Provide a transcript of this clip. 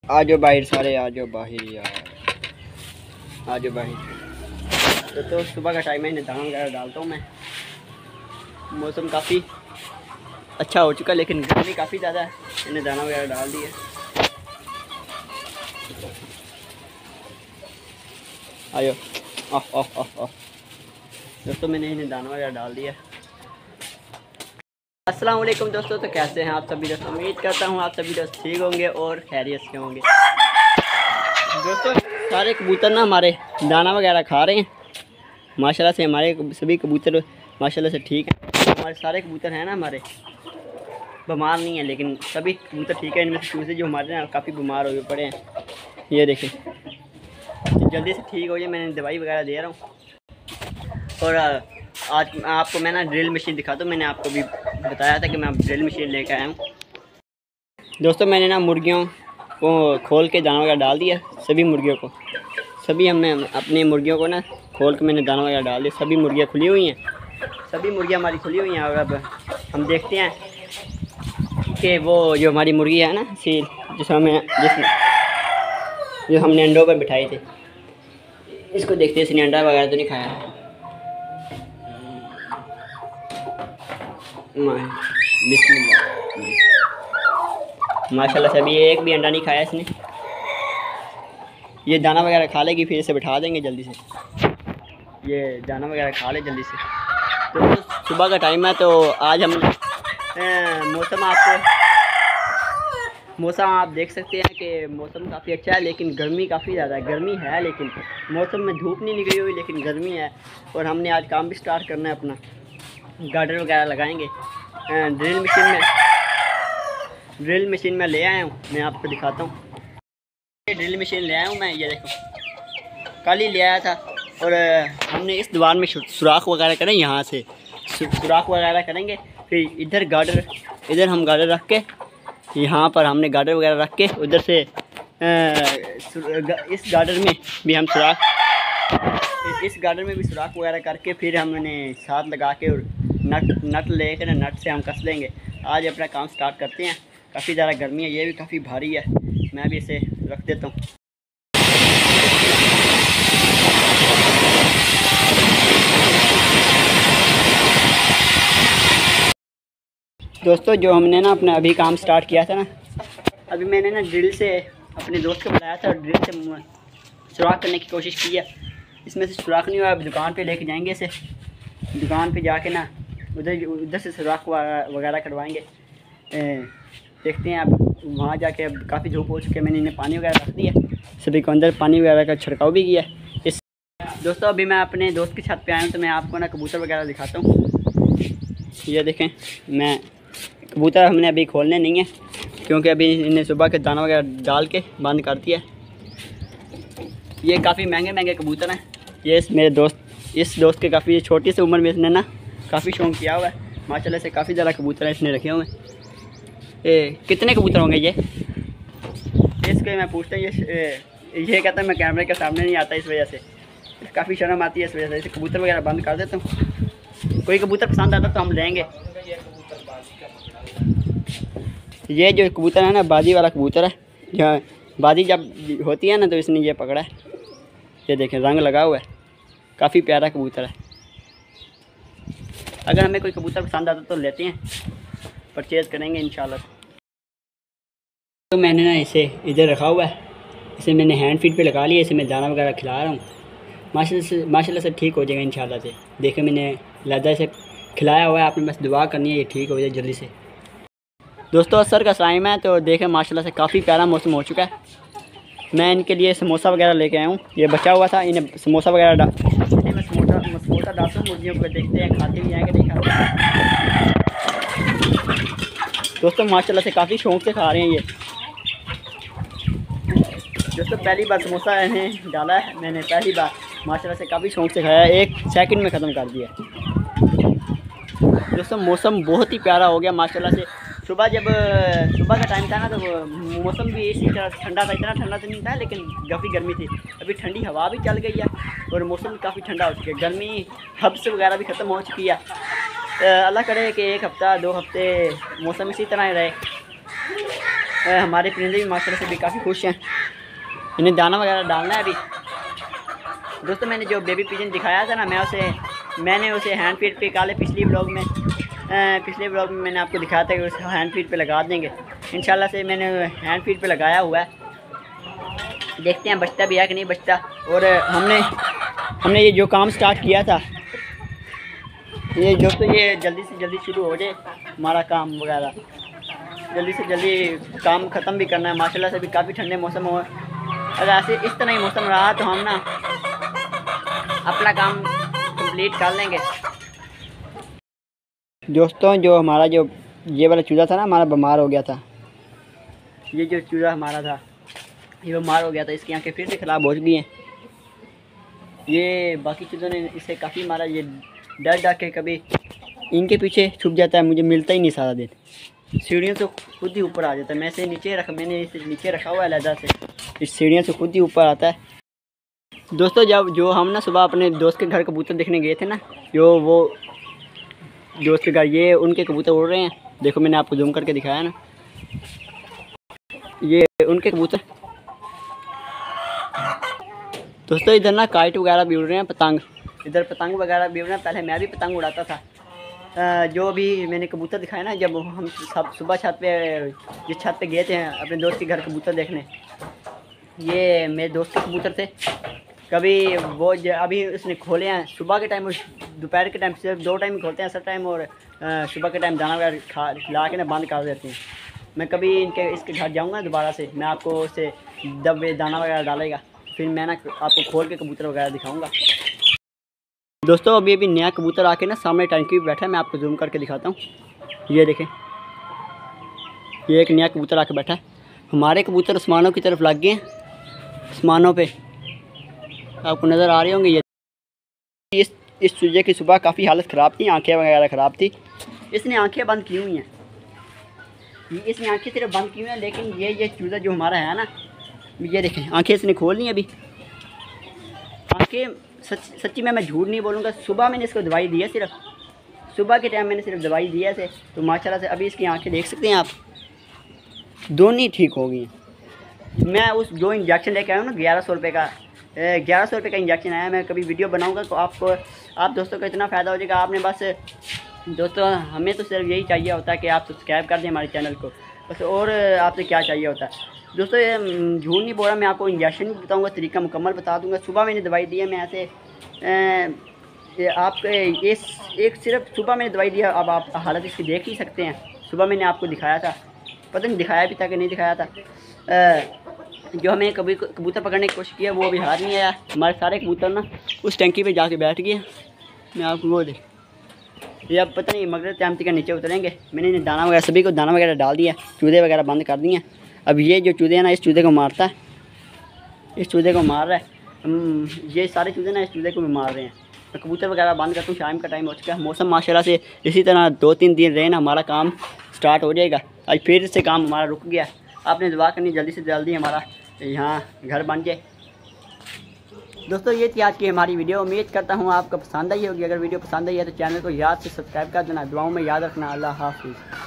आ जाओ बाहर सारे, आ जाओ बाहर यार, आ जाओ बाहर। तो सुबह का टाइम है, इन्हें दाना वगैरह डालता हूँ मैं। मौसम काफ़ी अच्छा हो चुका है लेकिन गर्मी काफ़ी ज़्यादा है। इन्हें दाना वगैरह डाल दिए। आयो ऑफ ऑफ ऑफ ऑफ। दोस्तों मैंने इन्हें दाना वगैरह डाल दिया। अस्सलाम वालेकुम दोस्तों, तो कैसे हैं आप सभी दोस्तों? उम्मीद करता हूँ आप सभी दोस्त ठीक होंगे और खैरियत से होंगे। दोस्तों सारे कबूतर ना हमारे दाना वगैरह खा रहे हैं माशाल्लाह से। हमारे सभी कबूतर माशाल्लाह से ठीक हैं। हमारे सारे कबूतर हैं ना हमारे बीमार नहीं है, लेकिन सभी कबूतर ठीक है। इनमें से चूजे जो हमारे ना काफ़ी बीमार हो पड़े हैं, ये देखें। तो जल्दी से ठीक हो जाए, मैंने दवाई वगैरह दे रहा हूँ। और आज आपको मैं ना ड्रिल मशीन दिखा दूँ। मैंने आपको भी बताया था कि मैं ड्रिल मशीन लेकर आया हूँ। दोस्तों मैंने ना मुर्गियों को खोल के दाना वगैरह डाल दिया, सभी मुर्गियों को। सभी हमने अपनी मुर्गियों को ना खोल के मैंने दाना वगैरह डाल दिया। सभी मुर्गियाँ खुली हुई हैं, सभी मुर्गियाँ हमारी खुली हुई हैं। और अब हम देखते हैं कि वो जो हमारी मुर्गी है ना सील, जो हमने अंडों पर बिठाए थे, इसको देखते हैं इसने अंडा वगैरह तो नहीं खाया। बिस्मिल्लाह, माशाल्लाह से अभी एक भी अंडा नहीं खाया इसने। ये दाना वगैरह खा लेगी, फिर इसे बिठा देंगे जल्दी से। ये दाना वगैरह खा ले जल्दी से। तो सुबह का टाइम है, तो आज हम मौसम आप देख सकते हैं कि मौसम काफ़ी अच्छा है, लेकिन गर्मी काफ़ी ज़्यादा है। गर्मी है लेकिन मौसम में धूप नहीं निकली हुई, लेकिन गर्मी है। और हमने आज काम भी स्टार्ट करना है अपना। गार्डर वगैरह लगाएंगे। ड्रिल मशीन में ले आया हूँ, मैं आपको दिखाता हूँ। ड्रिल मशीन ले आया हूँ मैं, ये देखो कल ही ले आया था। और हमने इस दीवार में सुराख वगैरह करें, यहाँ से सुराख वगैरह करेंगे। फिर इधर हम गार्डर रख के, यहाँ पर हमने गार्डर वगैरह रख के, उधर से इस गार्डर में भी हम सुराख वगैरह करके फिर हमने साथ लगा के और नट लेकर नट से हम कस लेंगे। आज अपना काम स्टार्ट करते हैं। काफ़ी ज़्यादा गर्मी है, ये भी काफ़ी भारी है। मैं भी इसे रख देता हूँ। दोस्तों जो हमने ना अपना अभी काम स्टार्ट किया था ना, अभी मैंने ना ड्रिल से अपने दोस्त को बुलाया था और ड्रिल से सुराख करने की कोशिश की है। इसमें से सुराख नहीं हुआ। अब दुकान पे लेके जाएंगे इसे, दुकान पे जाके ना उधर से सुराख वगैरह करवाएंगे। देखते हैं अब वहाँ जाके। अब काफ़ी धूप हो चुकी है, मैंने इन्हें पानी वगैरह रख दिया, सभी को अंदर पानी वगैरह का छिड़काव भी किया। दोस्तों अभी मैं अपने दोस्त की छत पे आया हूँ, तो मैं आपको ना कबूतर वगैरह दिखाता हूँ। ये देखें, मैं कबूतर हमने अभी खोलने नहीं है, क्योंकि अभी इन्हें सुबह के दाना वगैरह डाल के बंद कर दिया। ये काफ़ी महंगे कबूतर हैं। ये इस दोस्त के काफ़ी छोटी सी उम्र में इसने ना काफ़ी शौक़ किया हुआ है। माशाल्लाह से काफ़ी ज़्यादा कबूतर है इसने रखे हुए हैं। कितने कबूतर होंगे ये? इसके मैं पूछता हूँ। ये कहता है मैं कैमरे के सामने नहीं आता, इस वजह से काफ़ी शर्म आती है, इस वजह से इसे कबूतर वगैरह बंद कर देता हूँ। कोई कबूतर पसंद आता तो हम लेंगे। ये जो कबूतर है ना, बाजी वाला कबूतर है। जहाँ बाजी जब होती है ना, तो इसने ये पकड़ा है। ये देखें, रंग लगा हुआ है, काफ़ी प्यारा कबूतर है। अगर हमें कोई कबूतर पसंद आता तो लेते हैं, परचेज़ करेंगे इंशाल्लाह। तो मैंने ना इसे इधर रखा हुआ है, इसे मैंने हैंड फीड पे लगा लिया। इसे मैं दाना वगैरह खिला रहा हूँ। माशाल्लाह से ठीक हो जाएगा इंशाल्लाह से। देखिए मैंने लहदा से खिलाया हुआ है, आपने बस दुआ करनी है ये ठीक हो जाए जल्दी से। दोस्तों असर का टाइम है, तो देखें माशाल्लाह से काफ़ी प्यारा मौसम हो चुका है। मैं इनके लिए समोसा वगैरह लेके आया हूँ। ये बचा हुआ था, इन्हें समोसा वगैरह समोसा डालता हूँ मुर्गियों को, देखते हैं खाते भी आएंगे नहीं खाते। दोस्तों माशाल्लाह से काफ़ी शौक़ से खा रहे हैं ये। दोस्तों पहली बार समोसा इन्हें डाला है मैंने, पहली बार माशाल्लाह से काफ़ी शौक़ से खाया, 1 सेकंड में ख़त्म कर दिया। दोस्तों मौसम बहुत ही प्यारा हो गया माशाल्लाह से। सुबह का टाइम था ना, तो मौसम भी इसी तरह ठंडा था। इतना ठंडा तो नहीं था, लेकिन काफ़ी गर्मी थी। अभी ठंडी हवा भी चल गई है और मौसम भी काफ़ी ठंडा हो चुका है। गर्मी हब्स वगैरह भी ख़त्म हो चुकी है। अल्लाह करे कि 1 हफ़्ता 2 हफ़्ते मौसम इसी तरह ही रहे। हमारे परिंदे भी माशाल्लाह से भी काफ़ी खुश हैं। इन्हें दाना वगैरह डालना है अभी। दोस्तों मैंने जो बेबी पिजन दिखाया था ना, मैंने उसे हैंड फीड पे काले पिछले ब्लॉग में मैंने आपको दिखाया था कि उसे हैंड फीड पे लगा देंगे इंशाल्लाह से। मैंने हैंड फीड पे लगाया हुआ है, देखते हैं बचता भी है कि नहीं बचता। और हमने ये जो काम स्टार्ट किया था, ये दोस्तों ये जल्दी से जल्दी शुरू हो जाए हमारा काम वगैरह, जल्दी से जल्दी काम ख़त्म भी करना है। माशाल्लाह से भी काफ़ी ठंडे मौसम हो, अगर ऐसे इस तरह ही मौसम रहा तो हम ना अपना काम कंप्लीट कर लेंगे। दोस्तों जो हमारा जो ये वाला चूज़ा था ना, हमारा बीमार हो गया था। ये जो चूज़ा हमारा था ये बीमार हो गया था, इसकी आंखें फिर से ख़राब हो गई हैं। ये बाकी चीज़ों ने इसे काफ़ी मारा, ये डर के कभी इनके पीछे छुप जाता है, मुझे मिलता ही नहीं सारा दिन। सीढ़ियों से खुद ही ऊपर आ जाता है। मैंने इसे नीचे रखा हुआ है अलहदा से, इस सीढ़ियों से खुद ही ऊपर आता है। दोस्तों जो हम ना सुबह अपने दोस्त के घर कबूतर देखने गए थे ना, जो वो दोस्त के घर, ये उनके कबूतर उड़ रहे हैं। देखो मैंने आपको जूम करके दिखाया ना, ये उनके कबूतर। दोस्तों इधर ना काइट वगैरह भी उड़ रहे हैं, पतंग, इधर पतंग वगैरह भी उड़ रहे हैं। पहले मैं भी पतंग उड़ाता था। जो भी मैंने कबूतर दिखाया ना, जब हम सब सुबह छत पे गए थे अपने दोस्त के घर कबूतर देखने, ये मेरे दोस्त के कबूतर थे। कभी वो अभी उसने खोले हैं सुबह के टाइम और दोपहर के टाइम, सिर्फ 2 टाइम खोलते हैं, सब टाइम, और सुबह के टाइम दाना वगैरह खिला के ना बंद कर देते हैं। मैं कभी इसके घर जाऊंगा दोबारा से, मैं आपको उससे जब दाना वगैरह डालेगा फिर मैं ना आपको खोल के कबूतर वगैरह दिखाऊंगा। दोस्तों अभी नया कबूतर आके ना सामने टंकी पे बैठा है, मैं आपको जूम करके दिखाता हूँ। ये देखें, ये एक नया कबूतर आके बैठा है। हमारे कबूतर आसमानों की तरफ लग गए हैं, आसमानों पे आपको नज़र आ रहे होंगे। ये इस चूजे की सुबह काफ़ी हालत ख़राब थी, आंखें वगैरह ख़राब थी। इसने आंखें बंद की हुई हैं, इसने आंखें सिर्फ बंद की हुई हैं। लेकिन ये चूज़ा जो हमारा है ना, ये देखें आंखें इसने खोल ली अभी। आंखें सच्ची मैं झूठ नहीं बोलूँगा, सुबह मैंने इसको दवाई दी है, सिर्फ सुबह के टाइम मैंने सिर्फ दवाई दी है से, तो माशाल्लाह से अभी इसकी आंखें देख सकते हैं आप, दोनों ही ठीक हो गई हैं। मैं उस जो इंजेक्शन लेके आया हूँ ना 1100 रुपये का, 1100 रुपये का इंजेक्शन आया। मैं कभी वीडियो बनाऊँगा तो आप दोस्तों को इतना फ़ायदा हो जाएगा। आपने बस दोस्तों, हमें तो सिर्फ यही चाहिए होता है कि आप सब्सक्राइब कर दें हमारे चैनल को, बस। और आपसे क्या चाहिए होता है दोस्तों, ये झूठ नहीं बोल रहा, मैं आपको इंजेक्शन भी बताऊंगा, तरीका मुकम्मल बता दूंगा। सुबह मैंने दवाई दी है, मैं ऐसे आपके एक सिर्फ सुबह मैंने दवाई दिया। अब आप हालत इसकी देख ही सकते हैं। सुबह मैंने आपको दिखाया था, पता नहीं दिखाया भी था कि नहीं दिखाया था। जो हमें कभी कबूतर पकड़ने की कोशिश किया वो अभी हाथ नहीं आया। हमारे सारे कबूतर ना उस टंकी पे जाके बैठ गए। मैं आपको वो देख, ये अब पता नहीं मगर टाइम का नीचे उतरेंगे। मैंने इन्हें दाना वगैरह, सभी को दाना वगैरह डाल दिया, चूजे वगैरह बंद कर दिए। अब ये जो चूजे हैं ना, इस चूजे को मारता है, इस चूजे को मार रहा है। ये सारे चूजे ना इस चूजे को भी मार रहे हैं। तो कबूतर वगैरह बंद करता हूँ, शाम का टाइम हो चुका है। मौसम माशाल्लाह से इसी तरह 2-3 दिन रहे ना, हमारा काम स्टार्ट हो जाएगा। आज फिर से काम हमारा रुक गया। आपने दुआ करनी जल्दी से जल्दी हमारा यहाँ घर बन जाए। दोस्तों ये थी आज की हमारी वीडियो, उम्मीद करता हूँ आपको पसंद आई होगी। अगर वीडियो पसंद आई है तो चैनल को याद से सब्सक्राइब कर देना। दुआओं में याद रखना। अल्लाह हाफिज़।